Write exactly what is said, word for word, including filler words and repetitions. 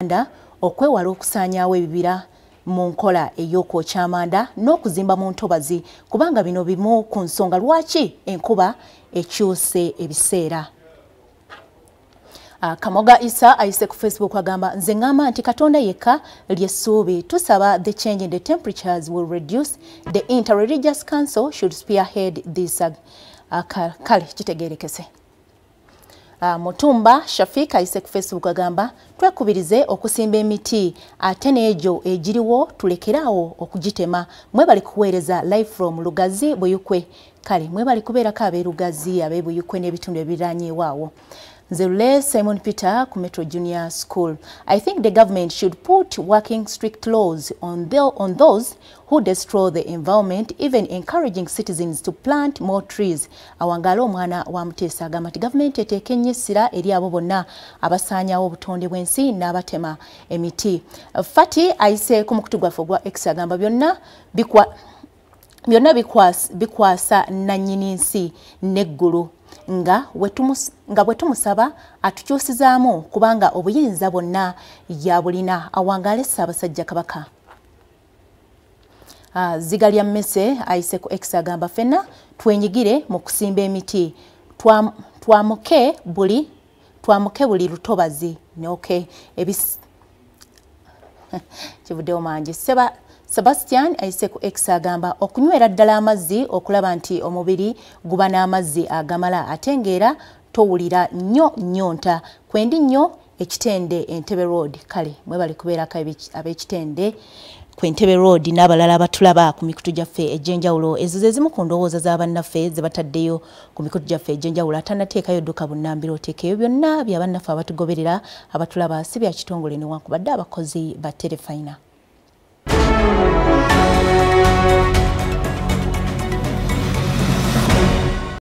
okwewala okusaanyaawo ebibira mu nkola ey'okwokya amanda n'okuzimba mu ntobazi kubanga bino bimu ku nsonga lwaki enkuba ekyuse ebiseera. Uh, Kamoga Isa ayise ku Facebook agamba nze ngamba nti Katonda yekka lyessuubi tusaba the change in the temperatures will reduce the interreligious council should spearhead this uh, kale kitegerekese. Uh, Mutumba Shafika ayise ku Facebook agamba twekubirize okusimba emiti ate n'egyo egiriwo tulekeraawo okugitema mwe bali kuweereza live from Lugazi Buyukwe kale mwe bali kubeerako ab'e Lugazi ab'e Buyukwe n'ebitundu ebiriraanyeewaawo. Nzerule Simon Peter ku Metro Junior School. I think the government should put working strict laws on, the, on those who destroy the environment, even encouraging citizens to plant more trees. Awangalo omwana wa Mutesa agamba nti government eteeke nnyo essira eri abo bonna abasaanyaawo obutonde bw'ensi n'abatema emiti. Fati ayise ku mukutu gwaffe ogwa X agamba byonna bikwa byonna bikwasa bikwasa nannyini nsi n'eggulu. nga wetumus nga wetumusaba atukyusizaamu kubanga obuyinza bonna yabulina awangale Ssaabasajja Kabaka. Uh, Zigalya Mmese ayise ku X agamba fenna twenyigire mu kusimba emiti Twam, twamuke buli twamuke buli lutobazi noke ebis kivuddewo mangi seba Sebastian ayise ku X agamba okunywera ddala amazzi okulaba nti omubiri guba n'amazzi agamala atengeera towulira nnyo nnyonta kwendi nnyo ekitende Entebbe Road kale mwe bali kubeerako ab'ekitende ku Entebbe Road n'abalala abatulaba ku mikutu gyaffe egy'enjawulo ezo ze zimu ku ndowooza z'abannaffe ze bataddeyo ku mikutu gyaffe egy'enjawulo atannateekayo dduka bunnambiro oteekeyo byonna bya bannaffe abatugoberera abatulaba si bya kitongole newankubadde abakozi ba Terefayina.